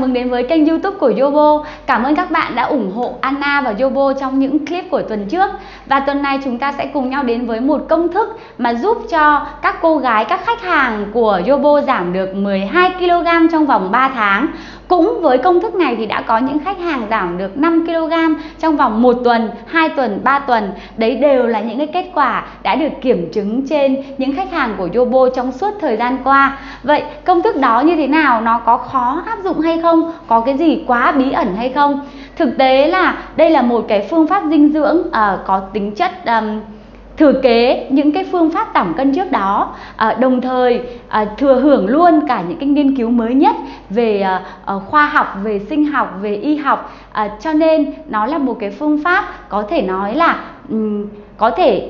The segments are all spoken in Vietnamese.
mừng đến với kênh YouTube của Yobo. Cảm ơn các bạn đã ủng hộ Anna và Yobo trong những clip của tuần trước. Và tuần này chúng ta sẽ cùng nhau đến với một công thức mà giúp cho các cô gái, các khách hàng của Yobo giảm được 12 kg trong vòng 3 tháng. Cũng với công thức này thì đã có những khách hàng giảm được 5 kg trong vòng 1 tuần, 2 tuần, 3 tuần. Đấy đều là những cái kết quả đã được kiểm chứng trên những khách hàng của Yobo trong suốt thời gian qua. Vậy công thức đó như thế nào? Nó có khó áp dụng hay không? Có cái gì quá bí ẩn hay không? Thực tế là đây là một cái phương pháp dinh dưỡng có tính chất thừa kế những cái phương pháp giảm cân trước đó, đồng thời thừa hưởng luôn cả những cái nghiên cứu mới nhất về khoa học, về sinh học, về y học, cho nên nó là một cái phương pháp có thể nói là có thể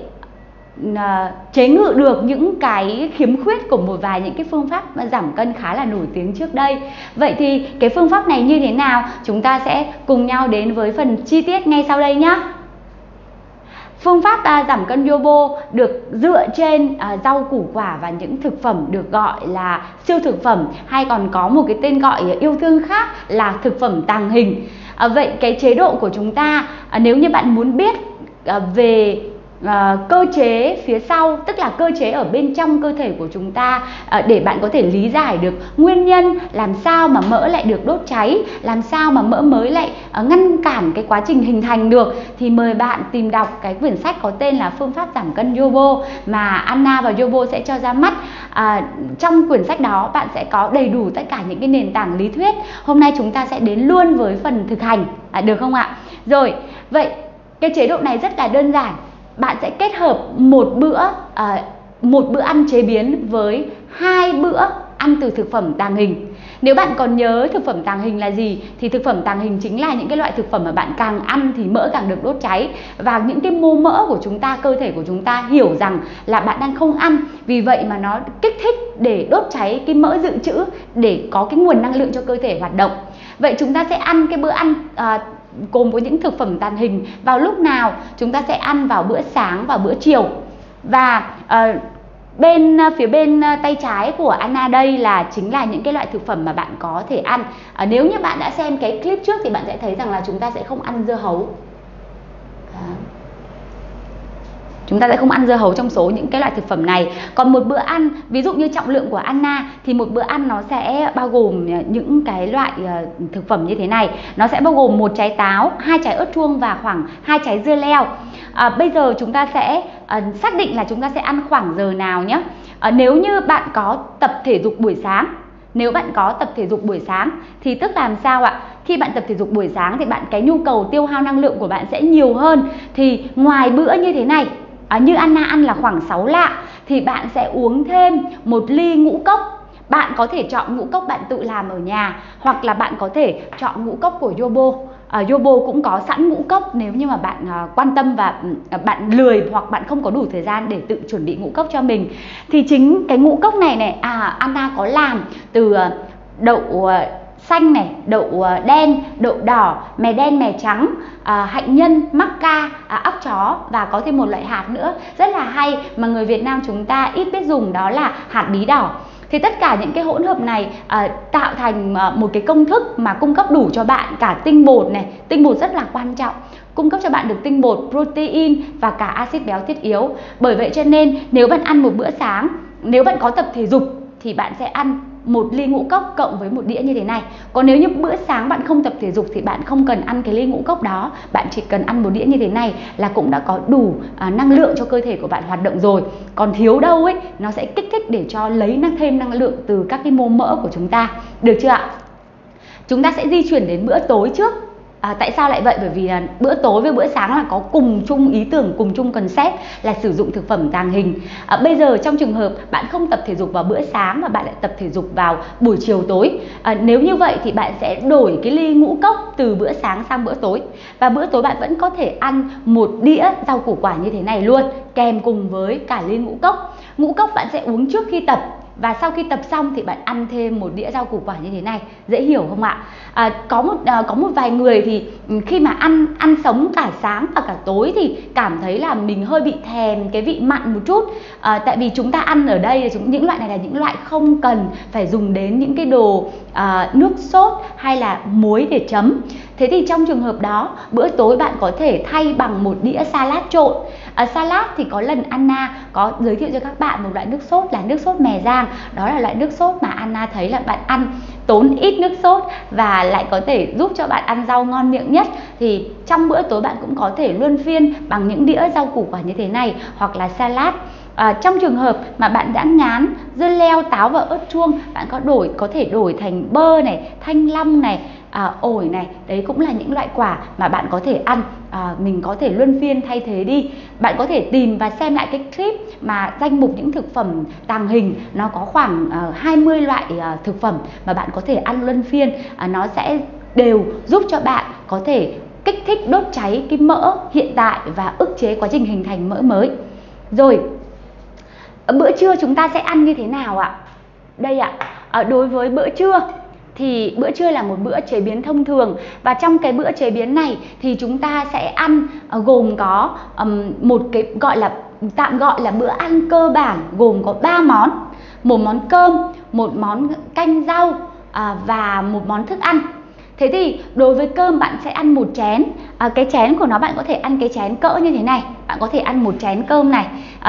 chế ngự được những cái khiếm khuyết của một vài những cái phương pháp giảm cân khá là nổi tiếng trước đây. Vậy thì cái phương pháp này như thế nào? Chúng ta sẽ cùng nhau đến với phần chi tiết ngay sau đây nhé. Phương pháp giảm cân Yobo được dựa trên rau củ quả và những thực phẩm được gọi là siêu thực phẩm, hay còn có một cái tên gọi yêu thương khác là thực phẩm tàng hình. Vậy cái chế độ của chúng ta, nếu như bạn muốn biết về cơ chế phía sau, tức là cơ chế ở bên trong cơ thể của chúng ta, để bạn có thể lý giải được nguyên nhân làm sao mà mỡ lại được đốt cháy, làm sao mà mỡ mới lại ngăn cản cái quá trình hình thành được, thì mời bạn tìm đọc cái quyển sách có tên là Phương pháp giảm cân Yobo mà Anna và Yobo sẽ cho ra mắt. Trong quyển sách đó bạn sẽ có đầy đủ tất cả những cái nền tảng lý thuyết. Hôm nay chúng ta sẽ đến luôn với phần thực hành, được không ạ? Rồi, vậy cái chế độ này rất là đơn giản. Bạn sẽ kết hợp một bữa ăn chế biến với 2 bữa ăn từ thực phẩm tàng hình. Nếu bạn còn nhớ thực phẩm tàng hình là gì thì thực phẩm tàng hình chính là những cái loại thực phẩm mà bạn càng ăn thì mỡ càng được đốt cháy, và những cái mô mỡ của chúng ta, cơ thể của chúng ta hiểu rằng là bạn đang không ăn, vì vậy mà nó kích thích để đốt cháy cái mỡ dự trữ để có cái nguồn năng lượng cho cơ thể hoạt động. Vậy chúng ta sẽ ăn cái bữa ăn gồm có những thực phẩm tàng hình vào lúc nào? Chúng ta sẽ ăn vào bữa sáng và bữa chiều. Và phía bên tay trái của Anna đây chính là những cái loại thực phẩm mà bạn có thể ăn. Nếu như bạn đã xem cái clip trước thì bạn sẽ thấy rằng là chúng ta sẽ không ăn dưa hấu. Chúng ta sẽ không ăn dưa hấu trong số những cái loại thực phẩm này. Còn một bữa ăn, ví dụ như trọng lượng của Anna thì một bữa ăn nó sẽ bao gồm những cái loại thực phẩm như thế này. Nó sẽ bao gồm 1 trái táo, 2 trái ớt chuông và khoảng 2 trái dưa leo. Bây giờ chúng ta sẽ xác định là chúng ta sẽ ăn khoảng giờ nào nhé. Nếu như bạn có tập thể dục buổi sáng, thì tức làm sao ạ? Khi bạn tập thể dục buổi sáng thì cái nhu cầu tiêu hao năng lượng của bạn sẽ nhiều hơn. Thì ngoài bữa như thế này, như Anna ăn là khoảng 6 lạng, thì bạn sẽ uống thêm 1 ly ngũ cốc. Bạn có thể chọn ngũ cốc bạn tự làm ở nhà, hoặc là bạn có thể chọn ngũ cốc của Yobo. Yobo cũng có sẵn ngũ cốc nếu như mà bạn quan tâm và bạn lười hoặc bạn không có đủ thời gian để tự chuẩn bị ngũ cốc cho mình. Thì chính cái ngũ cốc này Anna có làm từ đậu xanh này, đậu đen, đậu đỏ, mè đen, mè trắng, hạnh nhân, mắc ca, óc chó, và có thêm một loại hạt nữa rất là hay mà người Việt Nam chúng ta ít biết dùng, đó là hạt bí đỏ. Thì tất cả những cái hỗn hợp này tạo thành một cái công thức mà cung cấp đủ cho bạn cả tinh bột này, tinh bột rất là quan trọng, cung cấp cho bạn được tinh bột, protein và cả axit béo thiết yếu. Bởi vậy cho nên nếu bạn ăn một bữa sáng, nếu bạn có tập thể dục thì bạn sẽ ăn 1 ly ngũ cốc cộng với 1 đĩa như thế này. Còn nếu như bữa sáng bạn không tập thể dục thì bạn không cần ăn cái ly ngũ cốc đó, bạn chỉ cần ăn 1 đĩa như thế này là cũng đã có đủ năng lượng cho cơ thể của bạn hoạt động rồi. Còn thiếu đâu ấy, nó sẽ kích thích để cho lấy thêm năng lượng từ các cái mô mỡ của chúng ta. Được chưa ạ? Chúng ta sẽ di chuyển đến bữa tối trước. Tại sao lại vậy? Bởi vì là bữa tối với bữa sáng là có cùng chung ý tưởng, cùng chung concept là sử dụng thực phẩm tàng hình. Bây giờ trong trường hợp bạn không tập thể dục vào bữa sáng mà bạn lại tập thể dục vào buổi chiều tối, nếu như vậy thì bạn sẽ đổi cái ly ngũ cốc từ bữa sáng sang bữa tối. Và bữa tối bạn vẫn có thể ăn 1 đĩa rau củ quả như thế này luôn, kèm cùng với cả ly ngũ cốc. Ngũ cốc bạn sẽ uống trước khi tập. và sau khi tập xong thì bạn ăn thêm một đĩa rau củ quả như thế này. Dễ hiểu không ạ? Có một vài người thì khi mà ăn sống cả sáng và cả tối thì cảm thấy là mình hơi bị thèm cái vị mặn một chút. Tại vì chúng ta ăn ở đây những loại này là những loại không cần phải dùng đến những cái đồ nước sốt hay là muối để chấm. Thế thì trong trường hợp đó, bữa tối bạn có thể thay bằng một đĩa salad trộn. Salad thì có lần Anna có giới thiệu cho các bạn một loại nước sốt là nước sốt mè rang. Đó là loại nước sốt mà Anna thấy là bạn ăn tốn ít nước sốt và lại có thể giúp cho bạn ăn rau ngon miệng nhất. Thì trong bữa tối bạn cũng có thể luân phiên bằng những đĩa rau củ quả như thế này hoặc là salad. Trong trường hợp mà bạn đã ngán dưa leo, táo và ớt chuông, bạn có thể đổi thành bơ này, thanh long này, ổi này. Đấy cũng là những loại quả mà bạn có thể ăn. Mình có thể luân phiên thay thế đi. Bạn có thể tìm và xem lại cái clip mà danh mục những thực phẩm tàng hình. Nó có khoảng 20 loại thực phẩm mà bạn có thể ăn luân phiên. Nó sẽ đều giúp cho bạn có thể kích thích đốt cháy cái mỡ hiện tại và ức chế quá trình hình thành mỡ mới. Rồi, bữa trưa chúng ta sẽ ăn như thế nào ạ? Đây ạ, đối với bữa trưa thì bữa trưa là một bữa chế biến thông thường. Và trong cái bữa chế biến này thì chúng ta sẽ ăn gồm có một cái tạm gọi là bữa ăn cơ bản, gồm có 3 món. Một món cơm, một món canh rau và một món thức ăn. Thế thì đối với cơm bạn sẽ ăn một chén. Cái chén của nó bạn có thể ăn cái chén cỡ như thế này. Bạn có thể ăn một chén cơm này.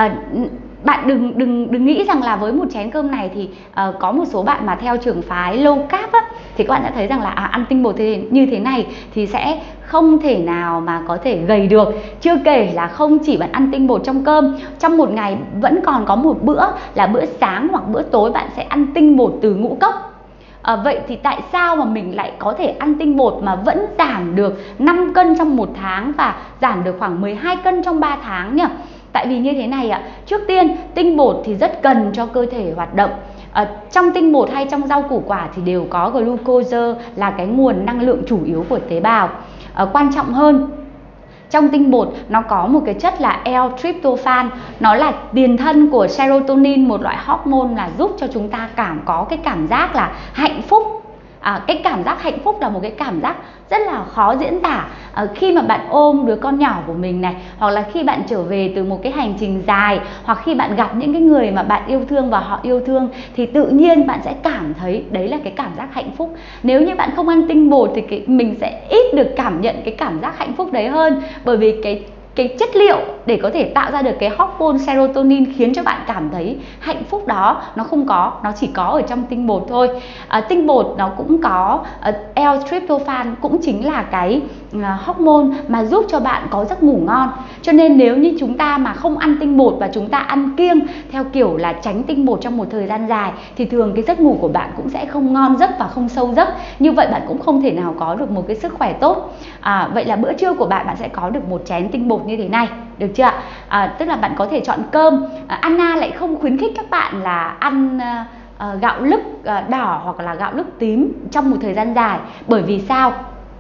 Bạn đừng nghĩ rằng là với một chén cơm này thì có một số bạn mà theo trường phái low carb á, thì các bạn đã thấy rằng là ăn tinh bột như thế này thì sẽ không thể nào mà có thể gầy được. Chưa kể là không chỉ bạn ăn tinh bột trong cơm, trong một ngày vẫn còn có một bữa là bữa sáng hoặc bữa tối bạn sẽ ăn tinh bột từ ngũ cốc. Vậy thì tại sao mà mình lại có thể ăn tinh bột mà vẫn giảm được 5 cân trong 1 tháng và giảm được khoảng 12 cân trong 3 tháng nhỉ? Tại vì như thế này ạ, trước tiên tinh bột thì rất cần cho cơ thể hoạt động. Trong tinh bột hay trong rau củ quả thì đều có glucose là cái nguồn năng lượng chủ yếu của tế bào. Quan trọng hơn, trong tinh bột nó có một cái chất là L-tryptophan. Nó là tiền thân của serotonin, một loại hormone là giúp cho chúng ta có cái cảm giác là hạnh phúc. Cái cảm giác hạnh phúc là một cái cảm giác rất là khó diễn tả. Khi mà bạn ôm đứa con nhỏ của mình này, hoặc là khi bạn trở về từ một cái hành trình dài, hoặc khi bạn gặp những cái người mà bạn yêu thương và họ yêu thương, thì tự nhiên bạn sẽ cảm thấy đấy là cái cảm giác hạnh phúc. Nếu như bạn không ăn tinh bột thì mình sẽ ít được cảm nhận cái cảm giác hạnh phúc đấy hơn. Bởi vì cái chất liệu để có thể tạo ra được cái hormone serotonin khiến cho bạn cảm thấy hạnh phúc đó nó không có, nó chỉ có ở trong tinh bột thôi. Tinh bột nó cũng có L-tryptophan, cũng chính là cái hormone mà giúp cho bạn có giấc ngủ ngon. Cho nên nếu như chúng ta mà không ăn tinh bột và chúng ta ăn kiêng theo kiểu là tránh tinh bột trong một thời gian dài thì thường cái giấc ngủ của bạn cũng sẽ không ngon giấc và không sâu giấc. Như vậy bạn cũng không thể nào có được một cái sức khỏe tốt. Vậy là bữa trưa của bạn sẽ có được một chén tinh bột như thế này, được chưa ạ? Tức là bạn có thể chọn cơm. Anna lại không khuyến khích các bạn là ăn gạo lứt đỏ hoặc là gạo lứt tím trong một thời gian dài. Bởi vì sao?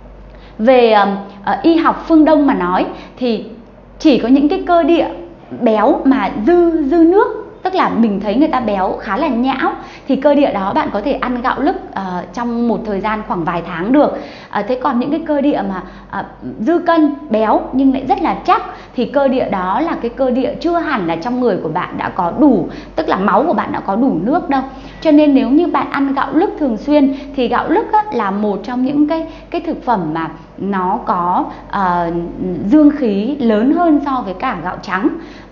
Về y học phương Đông mà nói thì chỉ có những cái cơ địa béo mà dư nước, tức là mình thấy người ta béo khá là nhão, thì cơ địa đó bạn có thể ăn gạo lứt trong một thời gian khoảng vài tháng được. Thế còn những cái cơ địa mà dư cân, béo nhưng lại rất là chắc thì cơ địa đó là cái cơ địa chưa hẳn là trong người của bạn đã có đủ, tức là máu của bạn đã có đủ nước đâu. Cho nên nếu như bạn ăn gạo lứt thường xuyên thì gạo lứt là một trong những cái thực phẩm mà nó có dương khí lớn hơn so với cả gạo trắng.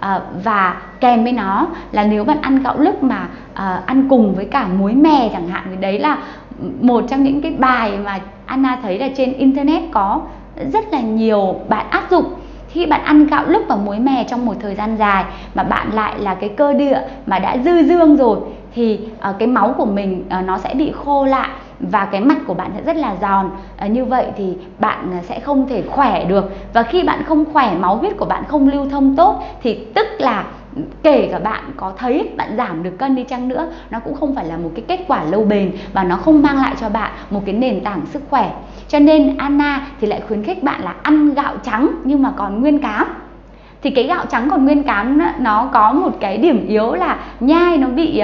Và kèm với nó là nếu bạn ăn gạo lứt mà ăn cùng với cả muối mè chẳng hạn, thì đấy là một trong những cái bài mà Anna thấy là trên internet có rất là nhiều bạn áp dụng. Khi bạn ăn gạo lứt và muối mè trong một thời gian dài mà bạn lại là cái cơ địa mà đã dư dương rồi thì cái máu của mình nó sẽ bị khô lại và cái mạch của bạn sẽ rất là giòn. Như vậy thì bạn sẽ không thể khỏe được. Và khi bạn không khỏe, máu huyết của bạn không lưu thông tốt thì tức là kể cả bạn có thấy bạn giảm được cân đi chăng nữa, nó cũng không phải là một cái kết quả lâu bền và nó không mang lại cho bạn một cái nền tảng sức khỏe. Cho nên Anna thì lại khuyến khích bạn là ăn gạo trắng nhưng mà còn nguyên cám. Thì cái gạo trắng còn nguyên cám nó có một cái điểm yếu là nhai nó bị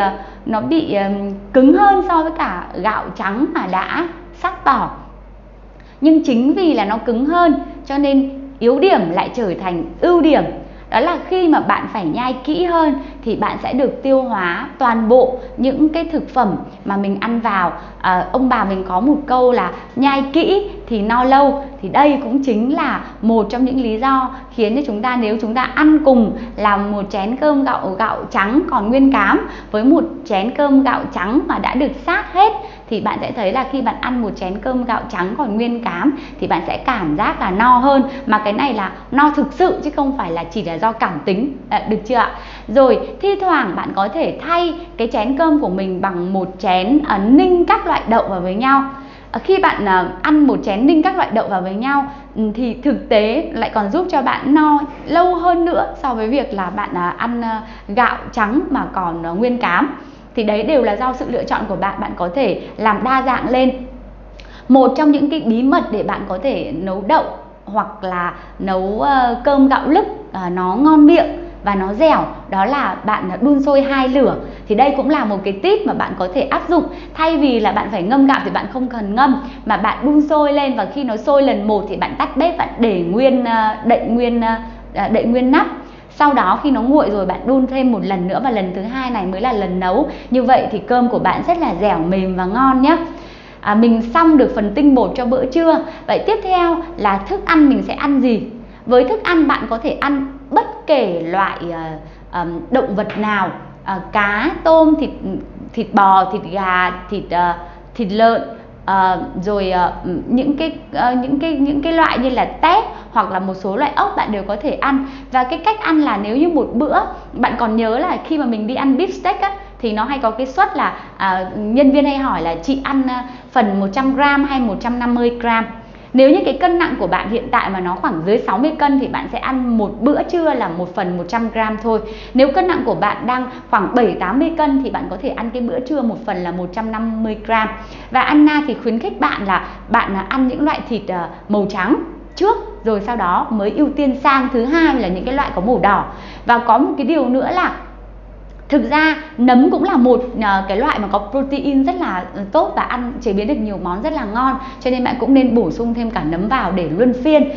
nó bị cứng hơn so với cả gạo trắng mà đã sắc tỏ. Nhưng chính vì là nó cứng hơn cho nên yếu điểm lại trở thành ưu điểm. Đó là khi mà bạn phải nhai kỹ hơn thì bạn sẽ được tiêu hóa toàn bộ những cái thực phẩm mà mình ăn vào. Ông bà mình có một câu là nhai kỹ thì no lâu. Thì đây cũng chính là một trong những lý do khiến cho chúng ta, nếu chúng ta ăn cùng là một chén cơm gạo trắng còn nguyên cám với một chén cơm gạo trắng mà đã được sát hết, thì bạn sẽ thấy là khi bạn ăn một chén cơm gạo trắng còn nguyên cám thì bạn sẽ cảm giác là no hơn. Mà cái này là no thực sự chứ không phải là chỉ là do cảm tính, được chưa ạ? Rồi thi thoảng bạn có thể thay cái chén cơm của mình bằng một chén ninh các loại đậu vào với nhau. Khi bạn ăn một chén ninh các loại đậu vào với nhau thì thực tế lại còn giúp cho bạn no lâu hơn nữa so với việc là bạn ăn gạo trắng mà còn nguyên cám. Thì đấy đều là do sự lựa chọn của bạn. Bạn có thể làm đa dạng lên. Một trong những cái bí mật để bạn có thể nấu đậu hoặc là nấu cơm gạo lứt nó ngon miệng và nó dẻo, đó là bạn đun sôi 2 lửa. Thì đây cũng là một cái tip mà bạn có thể áp dụng. Thay vì là bạn phải ngâm gạo thì bạn không cần ngâm, mà bạn đun sôi lên và khi nó sôi lần 1 thì bạn tắt bếp, bạn để đậy nguyên nắp. Sau đó khi nó nguội rồi bạn đun thêm một lần nữa và lần thứ 2 này mới là lần nấu. Như vậy thì cơm của bạn rất là dẻo mềm và ngon nhé. Mình xong được phần tinh bột cho bữa trưa. Vậy tiếp theo là thức ăn mình sẽ ăn gì? Với thức ăn bạn có thể ăn bất kể loại động vật nào, cá, tôm, thịt bò, thịt gà, thịt lợn, rồi những cái loại như là tép hoặc là một số loại ốc bạn đều có thể ăn. Và cái cách ăn là nếu như một bữa, bạn còn nhớ là khi mà mình đi ăn beef steak á, thì nó hay có cái suất là nhân viên hay hỏi là chị ăn phần 100g hay 150g. Nếu như cái cân nặng của bạn hiện tại mà nó khoảng dưới 60 cân thì bạn sẽ ăn một bữa trưa là 1 phần 100g thôi. Nếu cân nặng của bạn đang khoảng 70-80 cân thì bạn có thể ăn cái bữa trưa 1 phần là 150g. Và Anna thì khuyến khích bạn là bạn ăn những loại thịt màu trắng trước, rồi sau đó mới ưu tiên sang thứ hai là những cái loại có màu đỏ. Và có một cái điều nữa là thực ra nấm cũng là một cái loại mà có protein rất là tốt và ăn chế biến được nhiều món rất là ngon, cho nên bạn cũng nên bổ sung thêm cả nấm vào để luân phiên.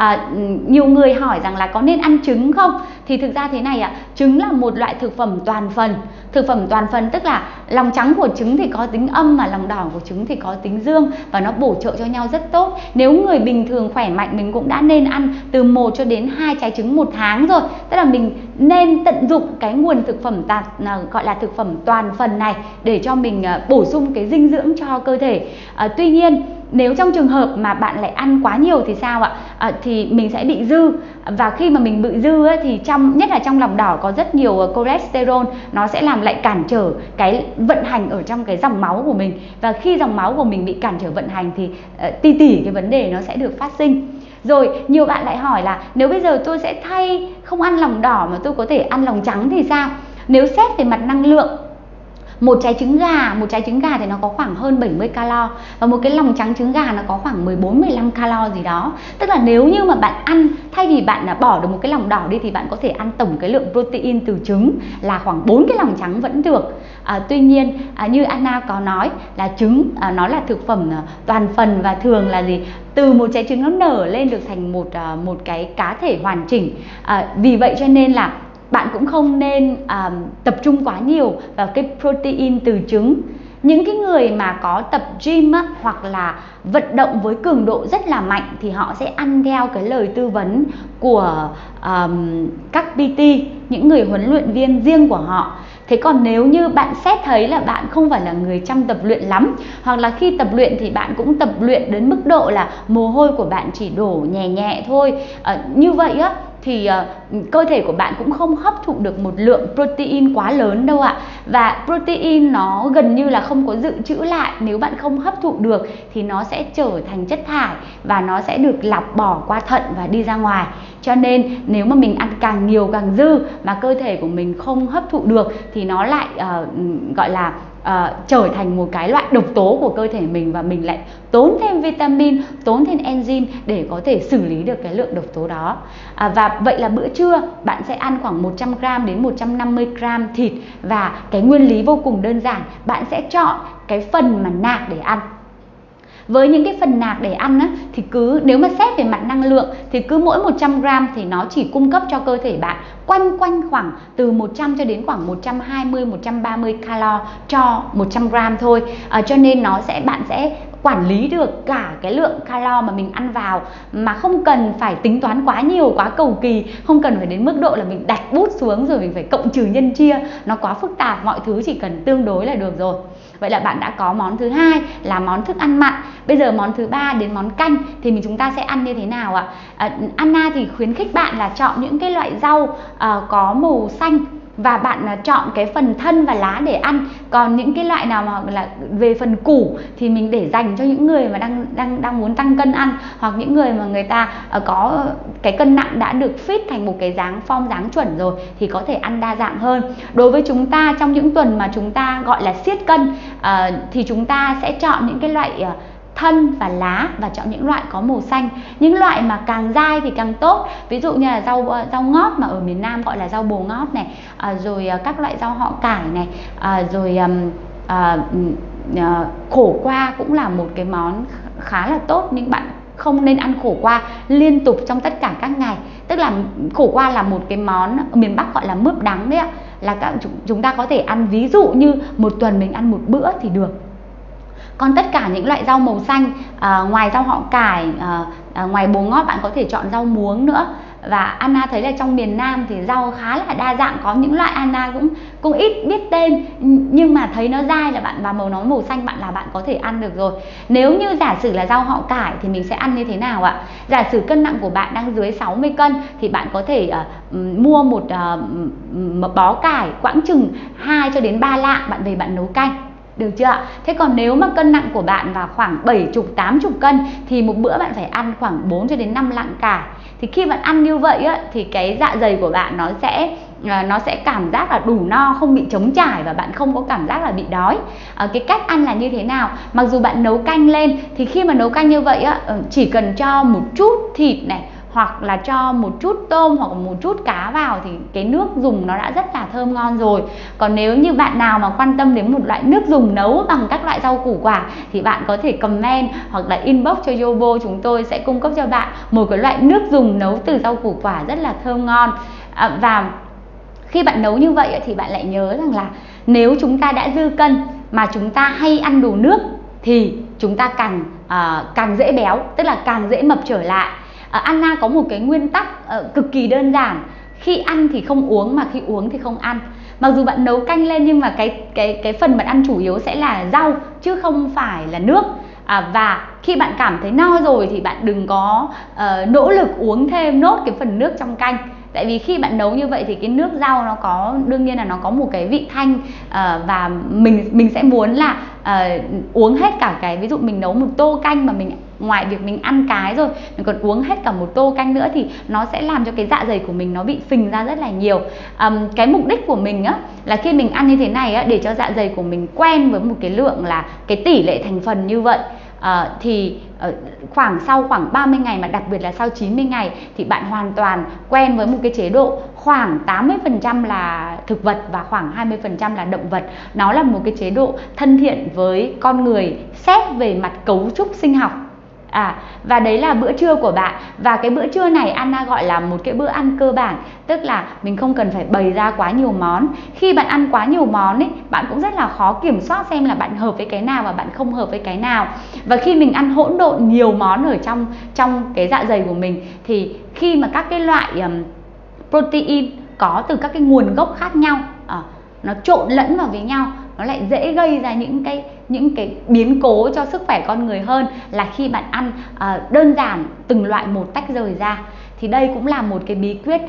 Nhiều người hỏi rằng là có nên ăn trứng không? Thì thực ra thế này ạ, trứng là một loại thực phẩm toàn phần. Thực phẩm toàn phần tức là lòng trắng của trứng thì có tính âm mà lòng đỏ của trứng thì có tính dương, và nó bổ trợ cho nhau rất tốt. Nếu người bình thường khỏe mạnh mình cũng đã nên ăn từ 1 cho đến 2 trái trứng 1 tháng rồi. Tức là mình nên tận dụng cái nguồn thực phẩm gọi là thực phẩm toàn phần này để cho mình bổ sung cái dinh dưỡng cho cơ thể. Tuy nhiên nếu trong trường hợp mà bạn lại ăn quá nhiều thì sao ạ? Thì mình sẽ bị dư, và khi mà mình bị dư ấy, thì nhất là trong lòng đỏ có rất nhiều cholesterol, nó sẽ làm lại cản trở cái vận hành ở trong cái dòng máu của mình, và khi dòng máu của mình bị cản trở vận hành thì tỉ cái vấn đề nó sẽ được phát sinh. Rồi nhiều bạn lại hỏi là nếu bây giờ tôi sẽ thay không ăn lòng đỏ mà tôi có thể ăn lòng trắng thì sao? Nếu xét về mặt năng lượng, một trái trứng gà thì nó có khoảng hơn 70 calo, và một cái lòng trắng trứng gà nó có khoảng 14-15 calo gì đó. Tức là nếu như mà bạn ăn, thay vì bạn bỏ được một cái lòng đỏ đi thì bạn có thể ăn tổng cái lượng protein từ trứng là khoảng 4 cái lòng trắng vẫn được. Tuy nhiên như Anna có nói là trứng nó là thực phẩm toàn phần, và thường là gì? Từ một trái trứng nó nở lên được thành một cái cá thể hoàn chỉnh. Vì vậy cho nên là bạn cũng không nên tập trung quá nhiều vào cái protein từ trứng. Những cái người mà có tập gym á, hoặc là vận động với cường độ rất là mạnh thì họ sẽ ăn theo cái lời tư vấn của các PT, những người huấn luyện viên riêng của họ. Thế còn nếu như bạn xét thấy là bạn không phải là người chăm tập luyện lắm, hoặc là khi tập luyện thì bạn cũng tập luyện đến mức độ là mồ hôi của bạn chỉ đổ nhẹ nhẹ thôi, như vậy á thì cơ thể của bạn cũng không hấp thụ được một lượng protein quá lớn đâu ạ. Và protein nó gần như là không có dự trữ lại, nếu bạn không hấp thụ được thì nó sẽ trở thành chất thải và nó sẽ được lọc bỏ qua thận và đi ra ngoài. Cho nên nếu mà mình ăn càng nhiều càng dư mà cơ thể của mình không hấp thụ được thì nó lại gọi là trở thành một cái loại độc tố của cơ thể mình, và mình lại tốn thêm vitamin, tốn thêm enzyme để có thể xử lý được cái lượng độc tố đó. Và vậy là bữa trưa bạn sẽ ăn khoảng 100g đến 150g thịt, và cái nguyên lý vô cùng đơn giản, bạn sẽ chọn cái phần mà nạc để ăn. Với những cái phần nạc để ăn á, thì nếu mà xét về mặt năng lượng thì cứ mỗi 100g thì nó chỉ cung cấp cho cơ thể bạn quanh khoảng từ 100 cho đến khoảng 120-130 calo cho 100g thôi. Cho nên bạn sẽ quản lý được cả cái lượng calo mà mình ăn vào, mà không cần phải tính toán quá nhiều, quá cầu kỳ, không cần phải đến mức độ là mình đặt bút xuống rồi mình phải cộng trừ nhân chia, nó quá phức tạp, mọi thứ chỉ cần tương đối là được rồi. Vậy là bạn đã có món thứ hai là món thức ăn mặn. Bây giờ món thứ ba đến món canh thì chúng ta sẽ ăn như thế nào ạ? Anna thì khuyến khích bạn là chọn những cái loại rau có màu xanh, và bạn chọn cái phần thân và lá để ăn. Còn những cái loại nào mà là về phần củ thì mình để dành cho những người mà đang muốn tăng cân ăn, hoặc những người mà người ta có cái cân nặng đã được fit thành một cái form dáng chuẩn rồi thì có thể ăn đa dạng hơn. Đối với chúng ta trong những tuần mà chúng ta gọi là siết cân thì chúng ta sẽ chọn những cái loại thân và lá, và chọn những loại có màu xanh. Những loại mà càng dai thì càng tốt, ví dụ như là rau ngót mà ở miền Nam gọi là rau bồ ngót này, rồi các loại rau họ cải này, rồi khổ qua cũng là một cái món khá là tốt, nhưng bạn không nên ăn khổ qua liên tục trong tất cả các ngày. Tức là khổ qua là một cái món ở miền Bắc gọi là mướp đắng đấy ạ, là chúng ta có thể ăn ví dụ như một tuần mình ăn một bữa thì được. Còn tất cả những loại rau màu xanh, ngoài rau họ cải, ngoài bồ ngót, bạn có thể chọn rau muống nữa. Và Anna thấy là trong miền Nam thì rau khá là đa dạng, có những loại Anna cũng ít biết tên, nhưng mà thấy nó dai là bạn vào màu xanh bạn có thể ăn được rồi. Nếu như giả sử là rau họ cải thì mình sẽ ăn như thế nào ạ? Giả sử cân nặng của bạn đang dưới 60 cân thì bạn có thể mua một bó cải quãng chừng 2 cho đến 3 lạng, bạn về bạn nấu canh. Được chưa ạ? Thế còn nếu mà cân nặng của bạn vào khoảng 70-80 cân thì một bữa bạn phải ăn khoảng 4 cho đến 5 lạng cải. Thì khi bạn ăn như vậy á, thì cái dạ dày của bạn nó sẽ cảm giác là đủ no, không bị trống trải, và bạn không có cảm giác là bị đói. Cái cách ăn là như thế nào? Mặc dù bạn nấu canh lên thì khi mà nấu canh như vậy á, chỉ cần cho một chút thịt này, hoặc là cho một chút tôm hoặc một chút cá vào thì cái nước dùng nó đã rất là thơm ngon rồi. Còn nếu như bạn nào mà quan tâm đến một loại nước dùng nấu bằng các loại rau củ quả thì bạn có thể comment hoặc là inbox cho Yobo, chúng tôi sẽ cung cấp cho bạn một cái loại nước dùng nấu từ rau củ quả rất là thơm ngon. Và khi bạn nấu như vậy thì bạn lại nhớ rằng là nếu chúng ta đã dư cân mà chúng ta hay ăn đồ nước thì chúng ta càng dễ béo, tức là càng dễ mập trở lại. Anna có một cái nguyên tắc cực kỳ đơn giản: khi ăn thì không uống, mà khi uống thì không ăn. Mặc dù bạn nấu canh lên nhưng mà cái phần bạn ăn chủ yếu sẽ là rau chứ không phải là nước. Và khi bạn cảm thấy no rồi thì bạn đừng có nỗ lực uống thêm nốt cái phần nước trong canh. Tại vì khi bạn nấu như vậy thì cái nước rau đương nhiên là nó có một cái vị thanh, và mình sẽ muốn là uống hết cả cái, ví dụ mình nấu một tô canh mà ngoài việc mình ăn cái rồi mình còn uống hết cả một tô canh nữa thì nó sẽ làm cho cái dạ dày của mình nó bị phình ra rất là nhiều. Cái mục đích của mình á là khi mình ăn như thế này á, để cho dạ dày của mình quen với một cái lượng là cái tỷ lệ thành phần như vậy. Thì sau khoảng 30 ngày, mà đặc biệt là sau 90 ngày thì bạn hoàn toàn quen với một cái chế độ khoảng 80% là thực vật và khoảng 20% là động vật. Nó là một cái chế độ thân thiện với con người xét về mặt cấu trúc sinh học. Và đấy là bữa trưa của bạn. Và cái bữa trưa này Anna gọi là một cái bữa ăn cơ bản, tức là mình không cần phải bày ra quá nhiều món. Khi bạn ăn quá nhiều món ấy, bạn cũng rất là khó kiểm soát xem là bạn hợp với cái nào và bạn không hợp với cái nào. Và khi mình ăn hỗn độn nhiều món ở trong cái dạ dày của mình thì khi mà các cái loại protein có từ các cái nguồn gốc khác nhau nó trộn lẫn vào với nhau, nó lại dễ gây ra những cái biến cố cho sức khỏe con người hơn là khi bạn ăn đơn giản từng loại một tách rời ra. Thì đây cũng là một cái bí quyết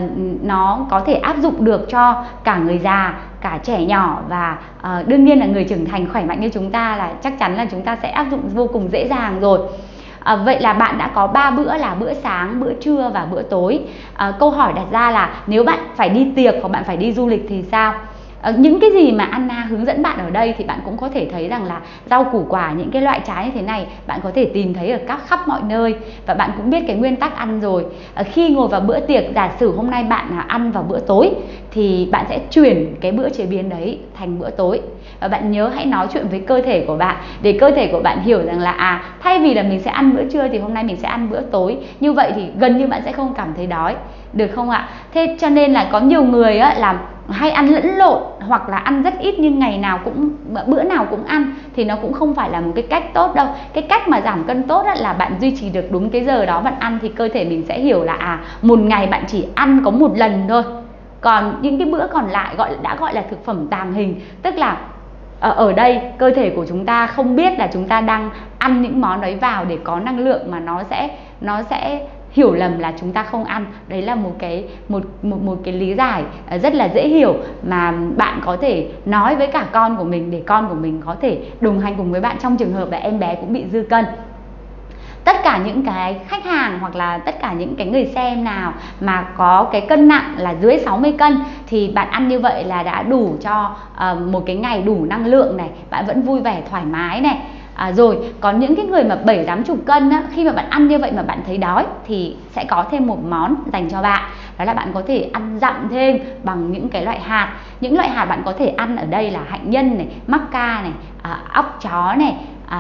nó có thể áp dụng được cho cả người già, cả trẻ nhỏ, và đương nhiên là người trưởng thành khỏe mạnh như chúng ta là chắc chắn là chúng ta sẽ áp dụng vô cùng dễ dàng rồi. Vậy là bạn đã có 3 bữa là bữa sáng, bữa trưa và bữa tối. Câu hỏi đặt ra là nếu bạn phải đi tiệc hoặc bạn phải đi du lịch thì sao? Những cái gì mà Anna hướng dẫn bạn ở đây thì bạn cũng có thể thấy rằng là rau củ quả, những cái loại trái như thế này bạn có thể tìm thấy ở khắp mọi nơi, và bạn cũng biết cái nguyên tắc ăn rồi. Khi ngồi vào bữa tiệc, giả sử hôm nay bạn ăn vào bữa tối thì bạn sẽ chuyển cái bữa chế biến đấy thành bữa tối. Và bạn nhớ hãy nói chuyện với cơ thể của bạn để cơ thể của bạn hiểu rằng là thay vì là mình sẽ ăn bữa trưa thì hôm nay mình sẽ ăn bữa tối. Như vậy thì gần như bạn sẽ không cảm thấy đói, được không ạ? Thế cho nên là có nhiều người là hay ăn lẫn lộn hoặc là ăn rất ít nhưng ngày nào cũng, bữa nào cũng ăn thì nó cũng không phải là một cái cách tốt đâu. Cái cách mà giảm cân tốt là bạn duy trì được đúng cái giờ đó bạn ăn, thì cơ thể mình sẽ hiểu là một ngày bạn chỉ ăn có một lần thôi. Còn những cái bữa còn lại đã gọi là thực phẩm tàng hình, tức là ở đây cơ thể của chúng ta không biết là chúng ta đang ăn những món đấy vào để có năng lượng, mà nó sẽ hiểu lầm là chúng ta không ăn. Đấy là một cái lý giải rất là dễ hiểu mà bạn có thể nói với cả con của mình để con của mình có thể đồng hành cùng với bạn trong trường hợp là em bé cũng bị dư cân. Tất cả những cái khách hàng hoặc là tất cả những cái người xem nào mà có cái cân nặng là dưới 60 cân thì bạn ăn như vậy là đã đủ cho một cái ngày đủ năng lượng này, bạn vẫn vui vẻ thoải mái này. Rồi còn những cái người mà 70-80 cân khi mà bạn ăn như vậy mà bạn thấy đói thì sẽ có thêm một món dành cho bạn, đó là bạn có thể ăn dặm thêm bằng những cái loại hạt. Những loại hạt bạn có thể ăn ở đây là hạnh nhân này, mắc ca này, óc chó này,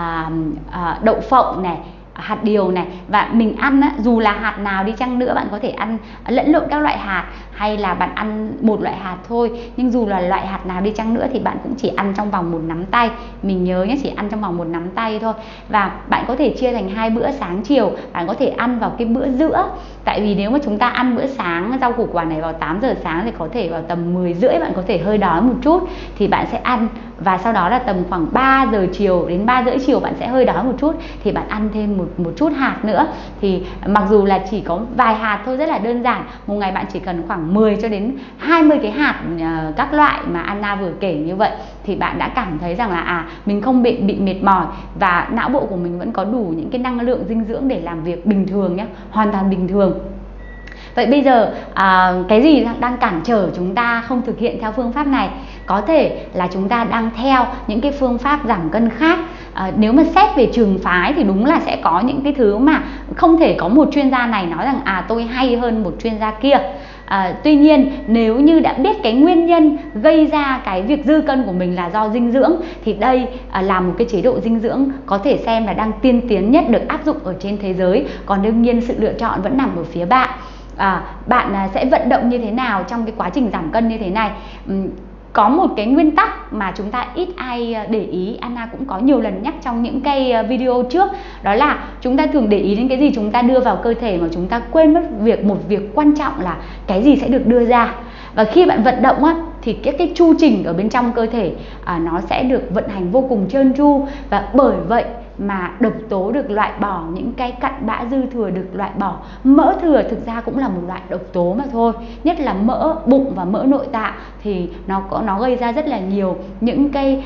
đậu phộng này, hạt điều này. Và mình ăn dù là hạt nào đi chăng nữa, bạn có thể ăn lẫn lộn các loại hạt, hay là bạn ăn một loại hạt thôi, nhưng dù là loại hạt nào đi chăng nữa thì bạn cũng chỉ ăn trong vòng 1 nắm tay. Mình nhớ nhé, chỉ ăn trong vòng 1 nắm tay thôi. Và bạn có thể chia thành 2 bữa sáng chiều, bạn có thể ăn vào cái bữa giữa. Tại vì nếu mà chúng ta ăn bữa sáng rau củ quả này vào 8 giờ sáng thì có thể vào tầm 10 rưỡi bạn có thể hơi đói một chút thì bạn sẽ ăn, và sau đó là tầm khoảng 3 giờ chiều đến 3 rưỡi chiều bạn sẽ hơi đói một chút thì bạn ăn thêm một chút hạt nữa. Thì mặc dù là chỉ có vài hạt thôi, rất là đơn giản, một ngày bạn chỉ cần khoảng 10 cho đến 20 cái hạt các loại mà Anna vừa kể như vậy thì bạn đã cảm thấy rằng là mình không bị mệt mỏi và não bộ của mình vẫn có đủ những cái năng lượng dinh dưỡng để làm việc bình thường nhé, hoàn toàn bình thường. Vậy bây giờ cái gì đang cản trở chúng ta không thực hiện theo phương pháp này? Có thể là chúng ta đang theo những cái phương pháp giảm cân khác. Nếu mà xét về trường phái thì đúng là sẽ có những cái thứ mà không thể có một chuyên gia này nói rằng tôi hay hơn một chuyên gia kia. Tuy nhiên nếu như đã biết cái nguyên nhân gây ra cái việc dư cân của mình là do dinh dưỡng thì đây là một cái chế độ dinh dưỡng có thể xem là đang tiên tiến nhất được áp dụng ở trên thế giới. Còn đương nhiên sự lựa chọn vẫn nằm ở phía bạn. Bạn sẽ vận động như thế nào trong cái quá trình giảm cân như thế này. Có một cái nguyên tắc mà chúng ta ít ai để ý, Anna cũng có nhiều lần nhắc trong những cái video trước, đó là chúng ta thường để ý đến cái gì chúng ta đưa vào cơ thể mà chúng ta quên mất một việc quan trọng là cái gì sẽ được đưa ra. Và khi bạn vận động thì cái chu trình ở bên trong cơ thể nó sẽ được vận hành vô cùng trơn tru, và bởi vậy mà độc tố được loại bỏ, những cái cặn bã dư thừa được loại bỏ. Mỡ thừa thực ra cũng là một loại độc tố mà thôi, nhất là mỡ bụng và mỡ nội tạng thì nó gây ra rất là nhiều những cái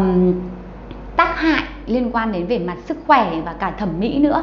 tác hại liên quan đến về mặt sức khỏe và cả thẩm mỹ nữa.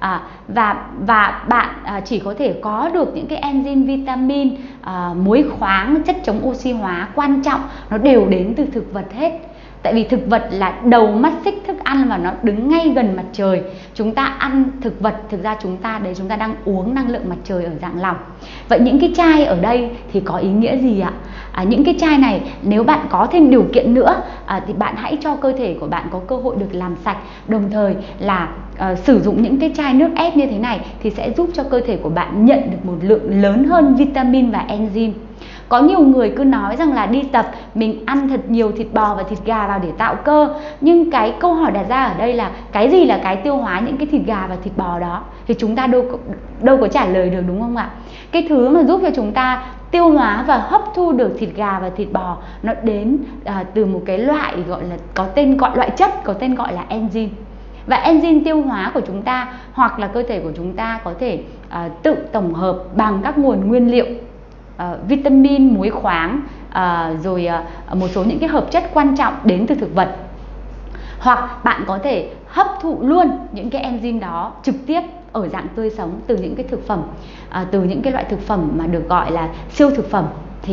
Và bạn chỉ có thể có được những cái enzyme, vitamin, muối khoáng, chất chống oxy hóa quan trọng, nó đều đến từ thực vật hết. Tại vì thực vật là đầu mắt xích thức ăn và nó đứng ngay gần mặt trời. Chúng ta ăn thực vật, thực ra chúng ta đang uống năng lượng mặt trời ở dạng lỏng. Vậy những cái chai ở đây thì có ý nghĩa gì ạ? Những cái chai này nếu bạn có thêm điều kiện nữa thì bạn hãy cho cơ thể của bạn có cơ hội được làm sạch. Đồng thời là sử dụng những cái chai nước ép như thế này thì sẽ giúp cho cơ thể của bạn nhận được một lượng lớn hơn vitamin và enzyme. Có nhiều người cứ nói rằng là đi tập mình ăn thật nhiều thịt bò và thịt gà vào để tạo cơ. Nhưng cái câu hỏi đặt ra ở đây là cái gì là cái tiêu hóa những cái thịt gà và thịt bò đó? Thì chúng ta đâu có trả lời được, đúng không ạ? Cái thứ mà giúp cho chúng ta tiêu hóa và hấp thu được thịt gà và thịt bò nó đến từ một cái loại gọi là loại chất có tên gọi là enzyme. Và enzyme tiêu hóa của chúng ta hoặc là cơ thể của chúng ta có thể tự tổng hợp bằng các nguồn nguyên liệu vitamin, muối khoáng, rồi một số những cái hợp chất quan trọng đến từ thực vật. Hoặc bạn có thể hấp thụ luôn những cái enzyme đó trực tiếp ở dạng tươi sống từ những cái thực phẩm, từ những cái loại thực phẩm mà được gọi là siêu thực phẩm. Thì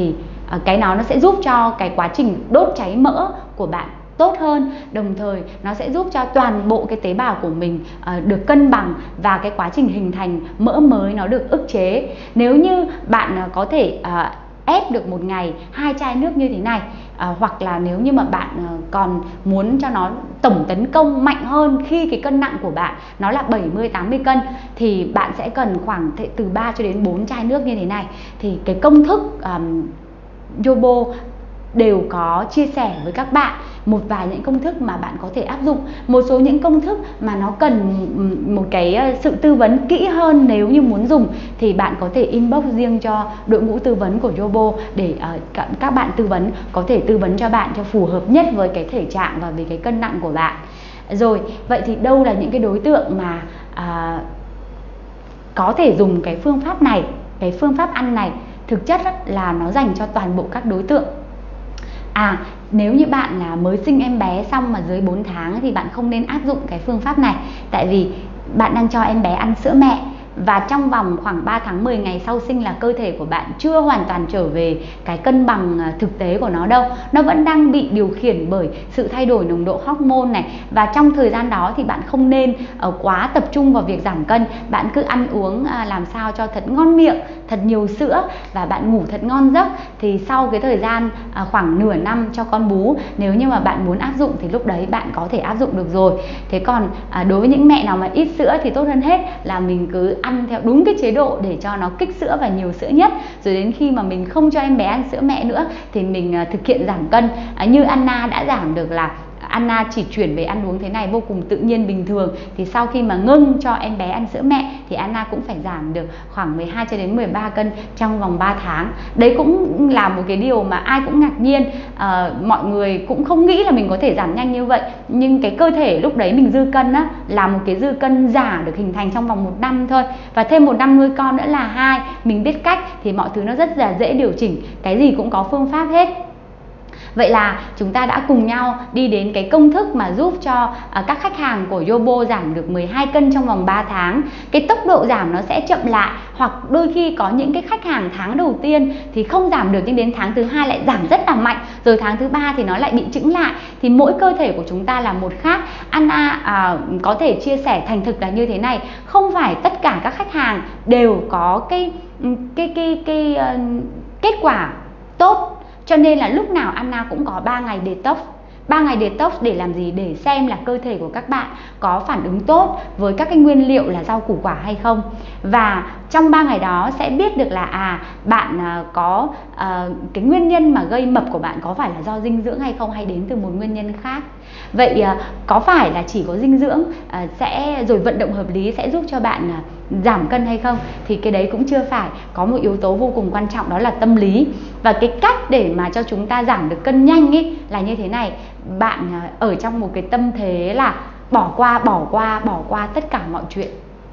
cái nó sẽ giúp cho cái quá trình đốt cháy mỡ của bạn tốt hơn, đồng thời nó sẽ giúp cho toàn bộ cái tế bào của mình được cân bằng và cái quá trình hình thành mỡ mới nó được ức chế. Nếu như bạn có thể ép được một ngày 2 chai nước như thế này, hoặc là nếu như mà bạn còn muốn cho nó tổng tấn công mạnh hơn khi cái cân nặng của bạn nó là 70-80 cân thì bạn sẽ cần khoảng từ 3 cho đến 4 chai nước như thế này. Thì cái công thức Yobo đều có chia sẻ với các bạn một vài những công thức mà bạn có thể áp dụng. Một số những công thức mà nó cần một cái sự tư vấn kỹ hơn, nếu như muốn dùng thì bạn có thể inbox riêng cho đội ngũ tư vấn của Yobo để các bạn tư vấn có thể tư vấn cho bạn cho phù hợp nhất với cái thể trạng và với cái cân nặng của bạn. Rồi, vậy thì đâu là những cái đối tượng mà có thể dùng cái phương pháp này, cái phương pháp ăn này? Thực chất là nó dành cho toàn bộ các đối tượng. Nếu như bạn là mới sinh em bé xong mà dưới 4 tháng thì bạn không nên áp dụng cái phương pháp này. Tại vì bạn đang cho em bé ăn sữa mẹ và trong vòng khoảng 3 tháng 10 ngày sau sinh là cơ thể của bạn chưa hoàn toàn trở về cái cân bằng thực tế của nó đâu. Nó vẫn đang bị điều khiển bởi sự thay đổi nồng độ hormone này. Và trong thời gian đó thì bạn không nên quá tập trung vào việc giảm cân. Bạn cứ ăn uống làm sao cho thật ngon miệng, thật nhiều sữa và bạn ngủ thật ngon giấc. Thì sau cái thời gian khoảng nửa năm cho con bú, nếu như mà bạn muốn áp dụng thì lúc đấy bạn có thể áp dụng được rồi. Thế còn đối với những mẹ nào mà ít sữa thì tốt hơn hết là mình cứ ăn theo đúng cái chế độ để cho nó kích sữa và nhiều sữa nhất. Rồi đến khi mà mình không cho em bé ăn sữa mẹ nữa thì mình thực hiện giảm cân. Như Anna đã giảm được là Anna chỉ chuyển về ăn uống thế này vô cùng tự nhiên bình thường. Thì sau khi mà ngưng cho em bé ăn sữa mẹ thì Anna cũng phải giảm được khoảng 12 cho đến 13 cân trong vòng 3 tháng. Đấy cũng là một cái điều mà ai cũng ngạc nhiên. Mọi người cũng không nghĩ là mình có thể giảm nhanh như vậy. Nhưng cái cơ thể lúc đấy mình dư cân á, là một cái dư cân giả được hình thành trong vòng 1 năm thôi. Và thêm 1 năm nuôi con nữa là 2. Mình biết cách thì mọi thứ nó rất là dễ điều chỉnh. Cái gì cũng có phương pháp hết. Vậy là chúng ta đã cùng nhau đi đến cái công thức mà giúp cho các khách hàng của Yobo giảm được 12 cân trong vòng 3 tháng. Cái tốc độ giảm nó sẽ chậm lại, hoặc đôi khi có những cái khách hàng tháng đầu tiên thì không giảm được nhưng đến tháng thứ 2 lại giảm rất là mạnh, rồi tháng thứ 3 thì nó lại bị chững lại. Thì mỗi cơ thể của chúng ta là một khác. Anna có thể chia sẻ thành thực là như thế này, không phải tất cả các khách hàng đều có cái kết quả tốt. Cho nên là lúc nào Anna cũng có 3 ngày detox. 3 ngày detox để làm gì? Để xem là cơ thể của các bạn có phản ứng tốt với các cái nguyên liệu là rau củ quả hay không. Và trong 3 ngày đó sẽ biết được là bạn có cái nguyên nhân mà gây mập của bạn có phải là do dinh dưỡng hay không, hay đến từ một nguyên nhân khác. Vậy có phải là chỉ có dinh dưỡng rồi vận động hợp lý sẽ giúp cho bạn giảm cân hay không? Thì cái đấy cũng chưa phải. Có một yếu tố vô cùng quan trọng, đó là tâm lý. Và cái cách để mà cho chúng ta giảm được cân nhanh ý, là như thế này. Bạn ở trong một cái tâm thế là bỏ qua tất cả mọi chuyện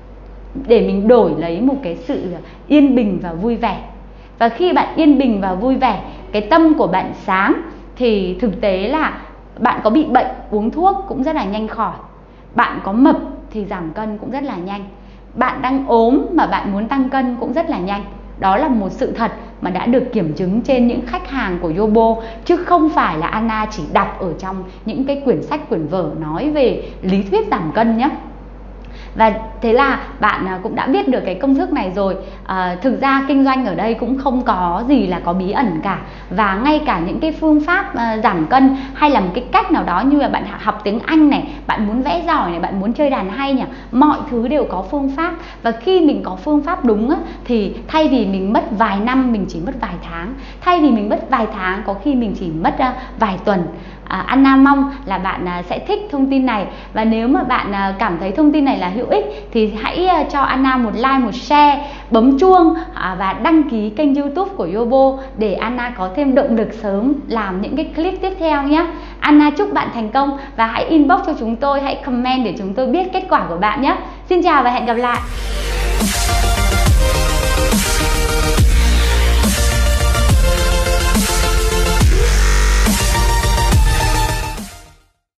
để mình đổi lấy một cái sự yên bình và vui vẻ. Và khi bạn yên bình và vui vẻ, cái tâm của bạn sáng, thì thực tế là bạn có bị bệnh uống thuốc cũng rất là nhanh khỏi. Bạn có mập thì giảm cân cũng rất là nhanh. Bạn đang ốm mà bạn muốn tăng cân cũng rất là nhanh. Đó là một sự thật mà đã được kiểm chứng trên những khách hàng của Yobo, chứ không phải là Anna chỉ đọc ở trong những cái quyển sách, quyển vở nói về lý thuyết giảm cân nhé. Và thế là bạn cũng đã biết được cái công thức này rồi. Thực ra kinh doanh ở đây cũng không có gì là có bí ẩn cả. Và ngay cả những cái phương pháp giảm cân, hay là một cái cách nào đó như là bạn học tiếng Anh này, bạn muốn vẽ giỏi này, bạn muốn chơi đàn hay nhỉ, mọi thứ đều có phương pháp. Và khi mình có phương pháp đúng á, thì thay vì mình mất vài năm, mình chỉ mất vài tháng. Thay vì mình mất vài tháng, có khi mình chỉ mất vài tuần. Anna mong là bạn sẽ thích thông tin này. Và nếu mà bạn cảm thấy thông tin này là hữu ích thì hãy cho Anna một like, một share, bấm chuông và đăng ký kênh YouTube của Yobo để Anna có thêm động lực sớm làm những cái clip tiếp theo nhé. Anna chúc bạn thành công và hãy inbox cho chúng tôi, hãy comment để chúng tôi biết kết quả của bạn nhé. Xin chào và hẹn gặp lại.